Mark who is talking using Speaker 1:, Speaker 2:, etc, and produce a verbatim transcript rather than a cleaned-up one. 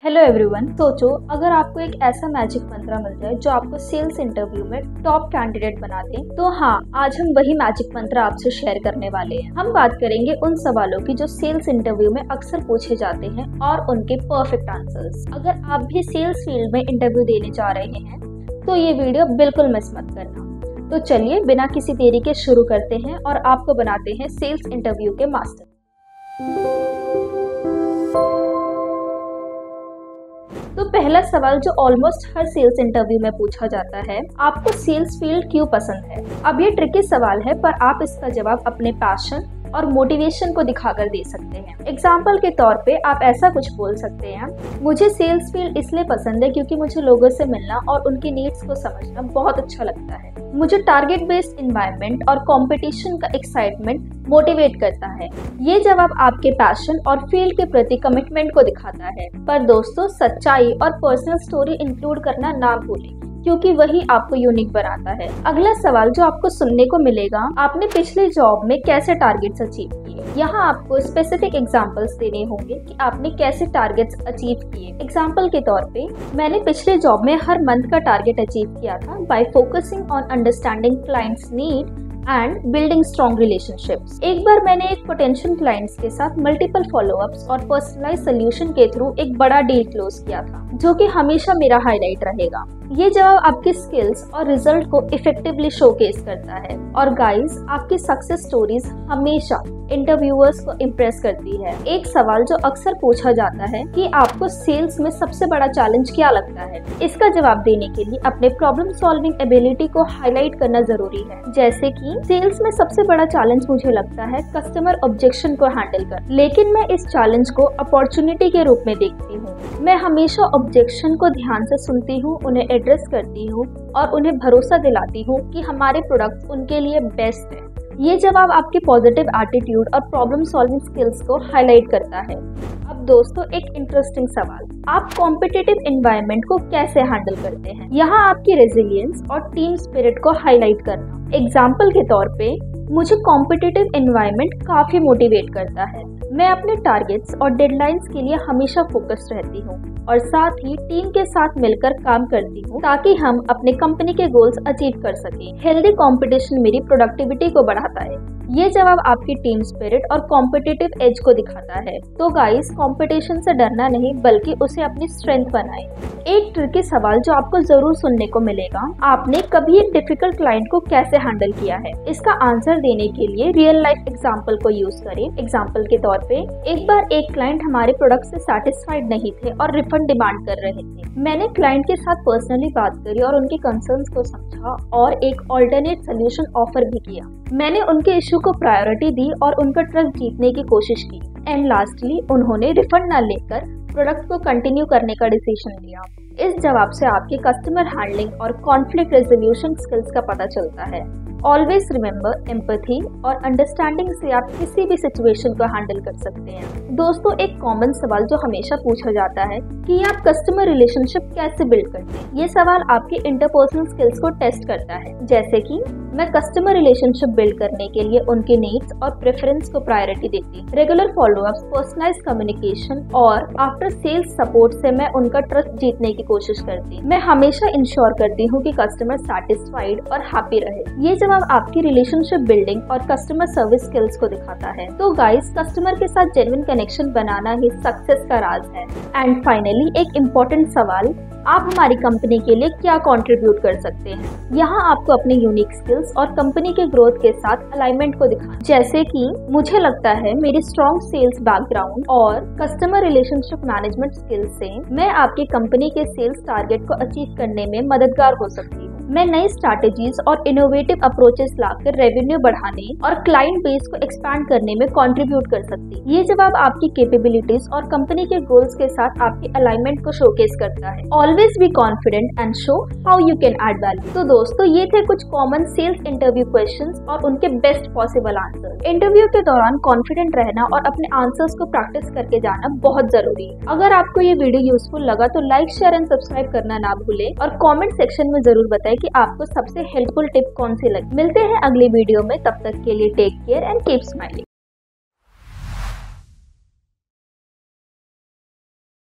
Speaker 1: Hello everyone, सोचो अगर आपको एक ऐसा मैजिक मंत्र मिल जाए जो आपको सेल्स इंटरव्यू में टॉप कैंडिडेट बना दे। तो हाँ, आज हम वही मैजिक मंत्र आपसे शेयर करने वाले हैं। हम बात करेंगे उन सवालों की जो सेल्स इंटरव्यू में अक्सर पूछे जाते हैं और उनके परफेक्ट आंसर्स। अगर आप भी सेल्स फील्ड में इंटरव्यू देने जा रहे हैं तो ये वीडियो बिल्कुल मिस मत करना। तो चलिए बिना किसी देरी के शुरू करते हैं और आपको बनाते हैं सेल्स इंटरव्यू के मास्टर। तो पहला सवाल जो ऑलमोस्ट हर सेल्स इंटरव्यू में पूछा जाता है, आपको सेल्स फील्ड क्यों पसंद है? अब ये ट्रिकी सवाल है, पर आप इसका जवाब अपने पैशन और मोटिवेशन को दिखाकर दे सकते हैं। एग्जाम्पल के तौर पे आप ऐसा कुछ बोल सकते हैं, मुझे सेल्स फील्ड इसलिए पसंद है क्योंकि मुझे लोगों से मिलना और उनके नीड्स को समझना बहुत अच्छा लगता है। मुझे टारगेट बेस्ड एनवायरनमेंट और कंपटीशन का एक्साइटमेंट मोटिवेट करता है। ये जवाब आपके पैशन और फील्ड के प्रति कमिटमेंट को दिखाता है। पर दोस्तों, सच्चाई और पर्सनल स्टोरी इंक्लूड करना ना भूलें, क्योंकि वही आपको यूनिक बनाता है। अगला सवाल जो आपको सुनने को मिलेगा, आपने पिछले जॉब में कैसे टारगेट्स अचीव किए? यहाँ आपको स्पेसिफिक एग्जांपल्स देने होंगे कि आपने कैसे टारगेट्स अचीव किए। एग्जांपल के तौर पे, मैंने पिछले जॉब में हर मंथ का टारगेट अचीव किया था by focusing on understanding clients need and building strong relationships. एक बार मैंने एक पोटेंशियल क्लाइंट्स के साथ मल्टीपल फॉलोअप्स और पर्सनलाइज सोल्यूशन के थ्रू एक बड़ा डील क्लोज किया था, जो कि हमेशा मेरा हाईलाइट रहेगा। ये जवाब आपकी स्किल्स और रिजल्ट को इफेक्टिवली शोकेस करता है। और गाइस, आपकी सक्सेस स्टोरीज हमेशा इंटरव्यूअर्स को इम्प्रेस करती है। एक सवाल जो अक्सर पूछा जाता है कि आपको सेल्स में सबसे बड़ा चैलेंज क्या लगता है? इसका जवाब देने के लिए अपने प्रॉब्लम सॉल्विंग एबिलिटी को हाईलाइट करना जरूरी है। जैसे कि सेल्स में सबसे बड़ा चैलेंज मुझे लगता है कस्टमर ऑब्जेक्शन को हैंडल कर, लेकिन मैं इस चैलेंज को अपॉर्चुनिटी के रूप में देखती हूँ। मैं हमेशा ऑब्जेक्शन को ध्यान से सुनती हूँ, उन्हें एड्रेस करती हूँ और उन्हें भरोसा दिलाती हूँ कि हमारे प्रोडक्ट्स उनके लिए बेस्ट है। ये जवाब आपके पॉजिटिव एटीट्यूड और प्रॉब्लम सॉल्विंग स्किल्स को हाईलाइट करता है। अब दोस्तों, एक इंटरेस्टिंग सवाल, आप कॉम्पिटिटिव एनवायरनमेंट को कैसे हैंडल करते हैं? यहाँ आपकी रेजिलियंस और टीम स्पिरिट को हाईलाइट करना। एग्जाम्पल के तौर पे, मुझे कॉम्पिटिटिव एनवायरनमेंट काफी मोटिवेट करता है। मैं अपने टारगेट्स और डेडलाइंस के लिए हमेशा फोकस्ड रहती हूँ और साथ ही टीम के साथ मिलकर काम करती हूँ ताकि हम अपने कंपनी के गोल्स अचीव कर सकें। हेल्दी कंपटीशन मेरी प्रोडक्टिविटी को बढ़ाता है। ये जवाब आपकी टीम स्पिरिट और कॉम्पिटिटिव एज को दिखाता है। तो गाइस, कंपटीशन से डरना नहीं बल्कि उसे अपनी स्ट्रेंथ बनाएं। एक ट्रिकी सवाल जो आपको जरूर सुनने को मिलेगा, आपने कभी एक डिफिकल्ट क्लाइंट को कैसे हैंडल किया है? इसका आंसर देने के लिए रियल लाइफ एग्जाम्पल को यूज करें। एग्जाम्पल के तौर पे, एक बार एक क्लाइंट हमारे प्रोडक्ट से सेटिस्फाइड नहीं थे और रिफंड डिमांड कर रहे थे। मैंने क्लाइंट के साथ पर्सनली बात करी और उनके कंसर्न्स को समझा और एक ऑल्टरनेट सोल्यूशन ऑफर भी किया। मैंने उनके इशू को प्रायोरिटी दी और उनका ट्रस्ट जीतने की कोशिश की। एंड लास्टली, उन्होंने रिफंड न लेकर प्रोडक्ट को कंटिन्यू करने का डिसीजन लिया। इस जवाब से आपके कस्टमर हैंडलिंग और कॉन्फ्लिक्ट रेजोल्यूशन स्किल्स का पता चलता है। ऑलवेज रिमेम्बर, एम्पैथी और अंडरस्टैंडिंग से आप किसी भी सिचुएशन को हैंडल कर सकते हैं। दोस्तों, एक कॉमन सवाल जो हमेशा पूछा जाता है कि आप कस्टमर रिलेशनशिप कैसे बिल्ड करते हैं? ये सवाल आपके इंटरपर्सनल स्किल्स को टेस्ट करता है। जैसे कि मैं कस्टमर रिलेशनशिप बिल्ड करने के लिए उनके नीड्स और प्रेफरेंस को प्रायोरिटी देती हूँ। रेगुलर फॉलोअप्स, पर्सनलाइज्ड कम्युनिकेशन और आफ्टर सेल्स सपोर्ट से मैं उनका ट्रस्ट जीतने की कोशिश करती हूँ। मैं हमेशा इंश्योर करती हूँ कि कस्टमर सैटिस्फाइड और हैप्पी रहे। ये जवाब आपकी रिलेशनशिप बिल्डिंग और कस्टमर सर्विस स्किल्स को दिखाता है। तो गाइस, कस्टमर के साथ जेन्युइन कनेक्शन बनाना ही सक्सेस का राज है। एंड फाइनली, एक इम्पोर्टेंट सवाल, आप हमारी कंपनी के लिए क्या कंट्रीब्यूट कर सकते हैं? यहाँ आपको अपने यूनिक स्किल्स और कंपनी के ग्रोथ के साथ अलाइनमेंट को दिखाना। जैसे कि मुझे लगता है मेरी स्ट्रॉन्ग सेल्स बैकग्राउंड और कस्टमर रिलेशनशिप मैनेजमेंट स्किल्स से मैं आपकी कंपनी के सेल्स टारगेट को अचीव करने में मददगार हो सकती हूँ। मैं नई स्ट्रैटेजीज और इनोवेटिव अप्रोचेस लाकर रेवेन्यू बढ़ाने और क्लाइंट बेस को एक्सपैंड करने में कंट्रीब्यूट कर सकती है। ये जवाब आपकी कैपेबिलिटीज और कंपनी के गोल्स के साथ आपके अलाइनमेंट को शोकेस करता है। Always be confident and show how you can add value. तो दोस्तों, ये थे कुछ कॉमन सेल्स इंटरव्यू क्वेश्चंस और उनके बेस्ट पॉसिबल आंसर। इंटरव्यू के दौरान कॉन्फिडेंट रहना और अपने आंसर्स को प्रैक्टिस करके जाना बहुत जरूरी है। अगर आपको ये वीडियो यूजफुल लगा तो लाइक, शेयर एंड सब्सक्राइब करना ना भूलें और कमेंट सेक्शन में जरूर बताएं कि आपको सबसे हेल्पफुल टिप कौन सी लगी। मिलते हैं अगली वीडियो में, तब तक के लिए take care and keep smiling.